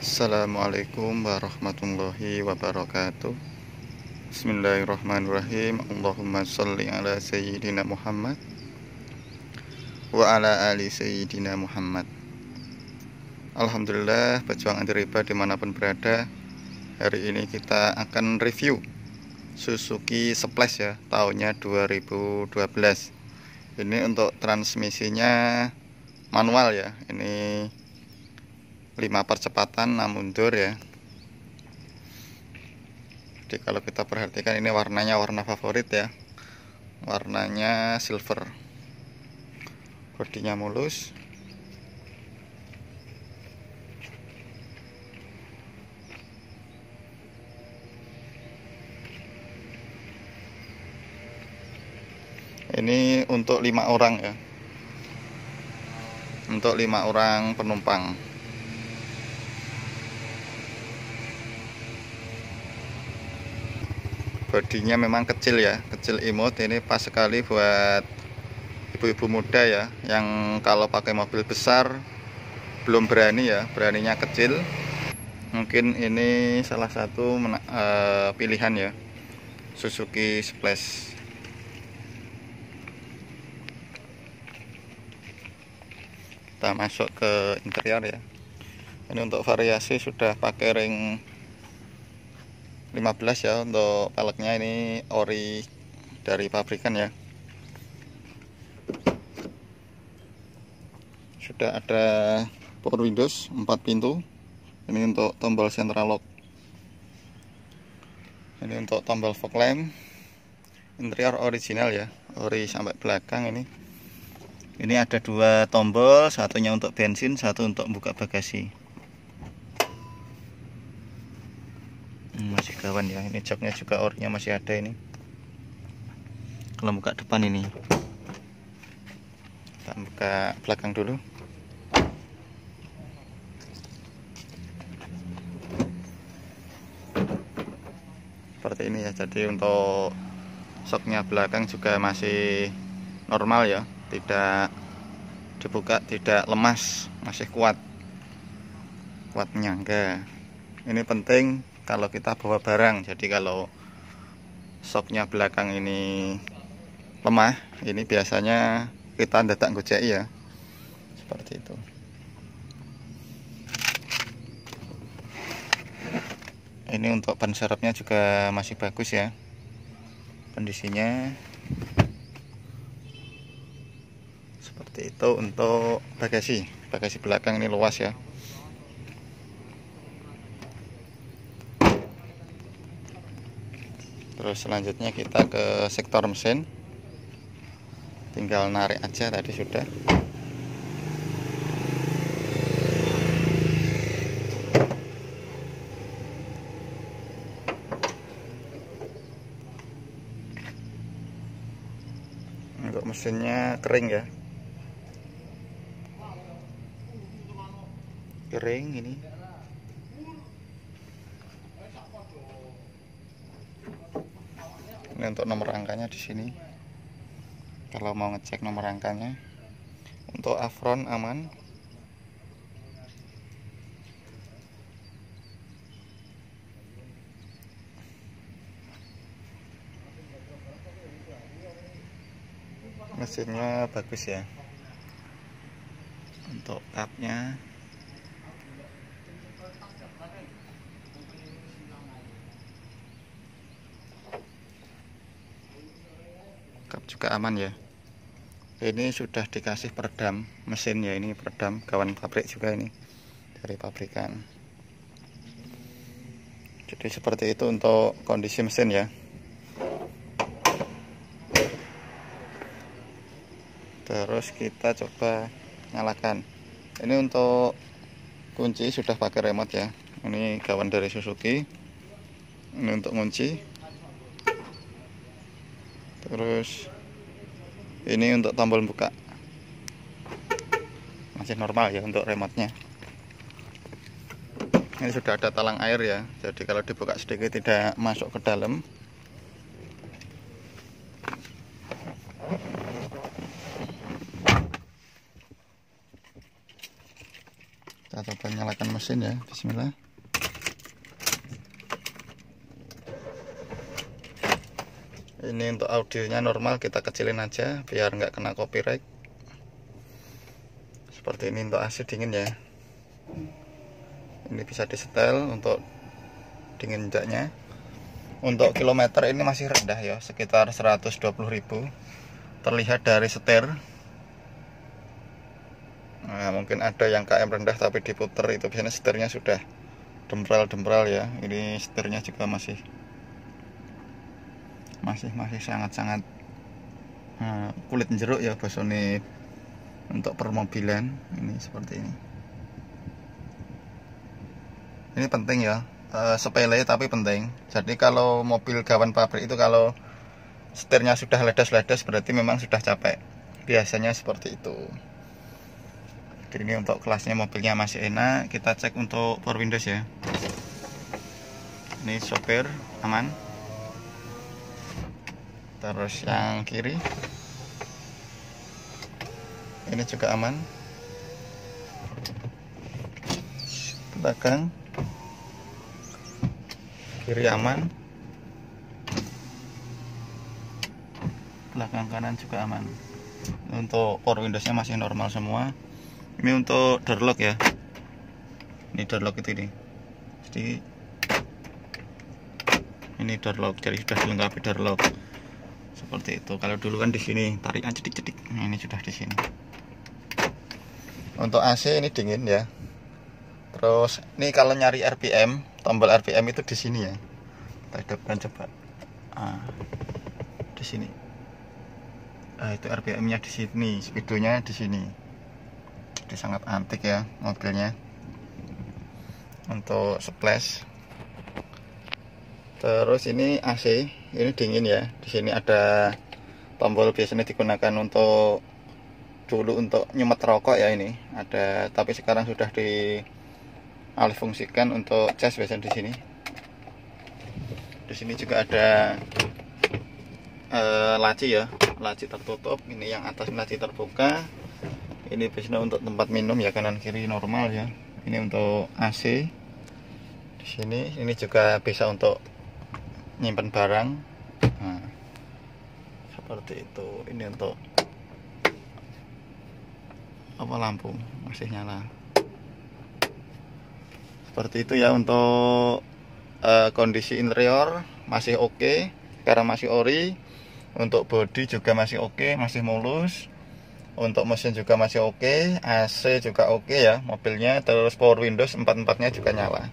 Assalamualaikum warahmatullahi wabarakatuh. Bismillahirrahmanirrahim. Allahumma sholli ala sayyidina Muhammad wa ala ali sayyidina Muhammad. Alhamdulillah, pejuang anti riba dimanapun berada. Hari ini kita akan review Suzuki Splash ya, tahunnya 2012. Ini untuk transmisinya manual ya. Ini 5 percepatan 6 mundur ya. Jadi kalau kita perhatikan ini warnanya warna favorit ya, warnanya silver. Bodinya mulus. Ini untuk 5 orang ya, untuk 5 orang penumpang. Bodinya memang kecil ya, kecil imut. Ini pas sekali buat ibu-ibu muda ya, yang kalau pakai mobil besar belum berani ya, beraninya kecil. Mungkin ini salah satu pilihan ya, Suzuki Splash. Kita masuk ke interior ya. Ini untuk variasi sudah pakai ring 15 ya. Untuk peleknya ini ori dari pabrikan ya. Sudah ada power windows 4 pintu. Ini untuk tombol central lock. Ini untuk tombol fog lamp. Interior original ya, ori sampai belakang ini. Ini ada 2 tombol, satunya untuk bensin, satu untuk buka bagasi. Masih kawan ya, ini joknya juga orinya masih ada ini. Kalau buka depan ini, kita buka belakang dulu. Seperti ini ya. Jadi untuk shocknya belakang juga masih normal ya, tidak dibuka, tidak lemas, masih kuat menyangga. Ini penting kalau kita bawa barang. Jadi kalau shocknya belakang ini lemah, ini biasanya kita dadak gojek ya, seperti itu. Ini untuk ban serepnya juga masih bagus ya kondisinya. Seperti itu. Untuk bagasi belakang ini luas ya. Terus selanjutnya kita ke sektor mesin, tinggal narik aja, tadi sudah. Untuk mesinnya kering ya, kering ini. Ini untuk nomor angkanya di sini. Kalau mau ngecek nomor angkanya. Untuk afron aman. Mesinnya bagus ya. Untuk kapnya juga aman ya. Ini sudah dikasih peredam mesin ya, ini peredam kawan pabrik juga ini, dari pabrikan. Jadi seperti itu untuk kondisi mesin ya. Terus kita coba nyalakan. Ini untuk kunci sudah pakai remote ya. Ini kawan dari Suzuki. Ini untuk kunci. Terus ini untuk tombol buka, masih normal ya untuk remote-nya. Ini sudah ada talang air ya, jadi kalau dibuka sedikit tidak masuk ke dalam. Kita coba nyalakan mesin ya. Bismillah. Ini untuk audionya normal, kita kecilin aja biar nggak kena copyright. Seperti ini untuk AC dingin ya. Ini bisa disetel untuk dingin jaknya. Untuk kilometer ini masih rendah ya, sekitar 120.000. Terlihat dari setir. Nah, mungkin ada yang KM rendah tapi diputer, itu biasanya setirnya sudah dempral ya. Ini setirnya juga masih sangat-sangat kulit jeruk ya bosone untuk permobilan. Ini seperti ini. Ini penting ya. Sepele tapi penting. Jadi kalau mobil gawan pabrik itu kalau setirnya sudah ledas-ledas berarti memang sudah capek. Biasanya seperti itu. Jadi ini untuk kelasnya mobilnya masih enak. Kita cek untuk power windows ya. Ini sopir aman. Terus yang kiri ini juga aman. Belakang kiri aman, belakang kanan juga aman. Untuk power windowsnya masih normal semua. Ini untuk door lock ya. Ini door lock itu nih. Jadi ini door lock, jadi sudah dilengkapi door lock. Seperti itu. Kalau dulu kan di sini tarik aja cedik. Nah, ini sudah di sini. Untuk AC ini dingin ya. Terus ini kalau nyari RPM, tombol RPM itu di sini ya. Kita hidupkan coba. Di sini. Itu RPM-nya di sini, speedonya di sini. Jadi sangat antik ya mobilnya. Untuk splash. Terus ini AC, ini dingin ya. Di sini ada tombol biasanya digunakan untuk dulu untuk nyumet rokok ya ini. Ada, tapi sekarang sudah alih fungsikan untuk cas biasanya di sini. Di sini juga ada laci ya, laci tertutup. Ini yang atas laci terbuka. Ini biasanya untuk tempat minum ya, kanan kiri normal ya. Ini untuk AC. Di sini ini juga bisa untuk nyimpan barang. Nah, seperti itu. Ini untuk apa, lampu masih nyala. Seperti itu ya untuk kondisi interior masih oke, karena masih ori. Untuk bodi juga masih oke, masih mulus. Untuk mesin juga masih oke, AC juga oke ya mobilnya. Terus power windows 4-4-nya juga nyala.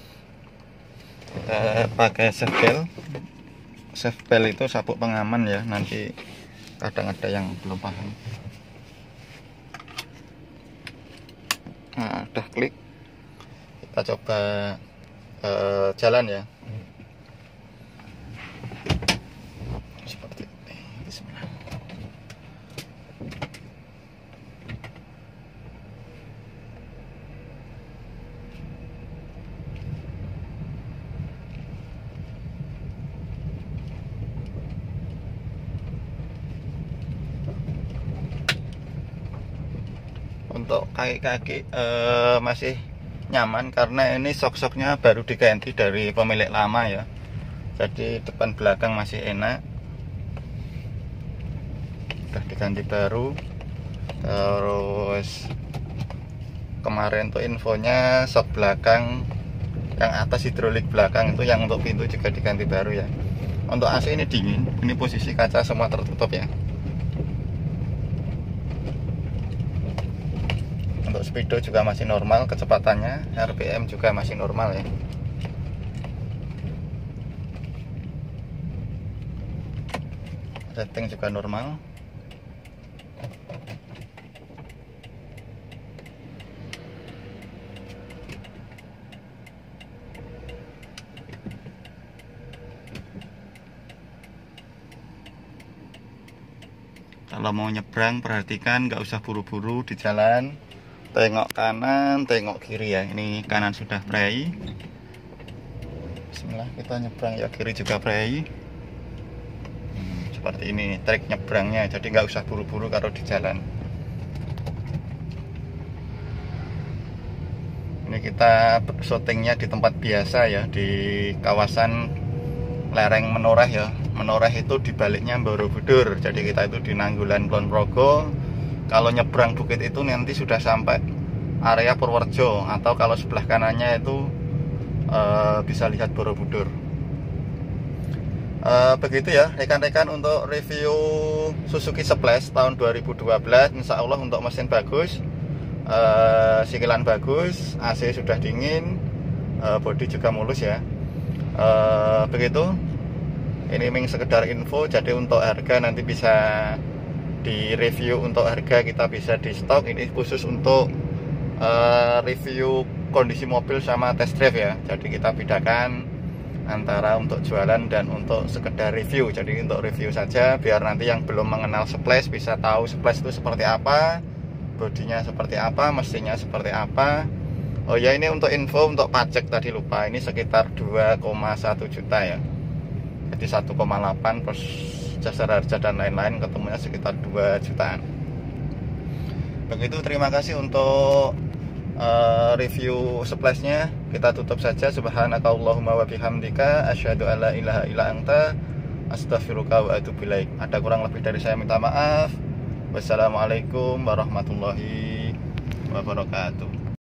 Pakai safebelt. Safebelt itu sabuk pengaman ya, nanti kadang ada yang belum paham. Nah, udah klik. Kita coba jalan ya. Seperti ini. Bismillah. Untuk kaki-kaki masih nyaman karena ini sok-soknya baru diganti dari pemilik lama ya. Jadi depan belakang masih enak, udah diganti baru. Terus kemarin tuh infonya sok belakang yang atas hidrolik belakang itu yang untuk pintu juga diganti baru ya. Untuk AC ini dingin, ini posisi kaca semua tertutup ya. Untuk speedo juga masih normal kecepatannya, RPM juga masih normal ya. Rating juga normal. Kalau mau nyebrang perhatikan, nggak usah buru-buru di jalan. Tengok kanan, tengok kiri ya. Ini kanan sudah prei. Bismillah, kita nyebrang ya, kiri juga prei. Seperti ini trik nyebrangnya, jadi nggak usah buru-buru kalau di jalan. Ini kita syutingnya di tempat biasa ya, di kawasan lereng Menoreh ya. Menoreh itu dibaliknya Borobudur. Jadi kita itu di Nanggulan Kulon Progo. Kalau nyebrang bukit itu nanti sudah sampai area Purworejo, atau kalau sebelah kanannya itu bisa lihat Borobudur. Begitu ya rekan-rekan untuk review Suzuki Splash tahun 2012. Insya Allah untuk mesin bagus, sikilan bagus, AC sudah dingin, bodi juga mulus ya. Begitu, ini memang sekedar info. Jadi untuk harga nanti bisa di review, untuk harga kita bisa di stok. Ini khusus untuk review kondisi mobil sama test drive ya. Jadi kita bedakan antara untuk jualan dan untuk sekedar review. Jadi untuk review saja, biar nanti yang belum mengenal Splash bisa tahu Splash itu seperti apa, bodinya seperti apa, mesinnya seperti apa. Oh ya, ini untuk info untuk pajak tadi lupa, ini sekitar 2,1 juta ya. Jadi 1,8 plus jasa harga dan lain-lain ketemunya sekitar 2 jutaan. Begitu, terima kasih untuk review Splashnya. Kita tutup saja. Subhanakallahumma wa bihamdika asyhadu alla ilaha illa anta astaghfiruka wa atubu ilaik. Ada kurang lebih dari saya minta maaf. Wassalamualaikum warahmatullahi wabarakatuh.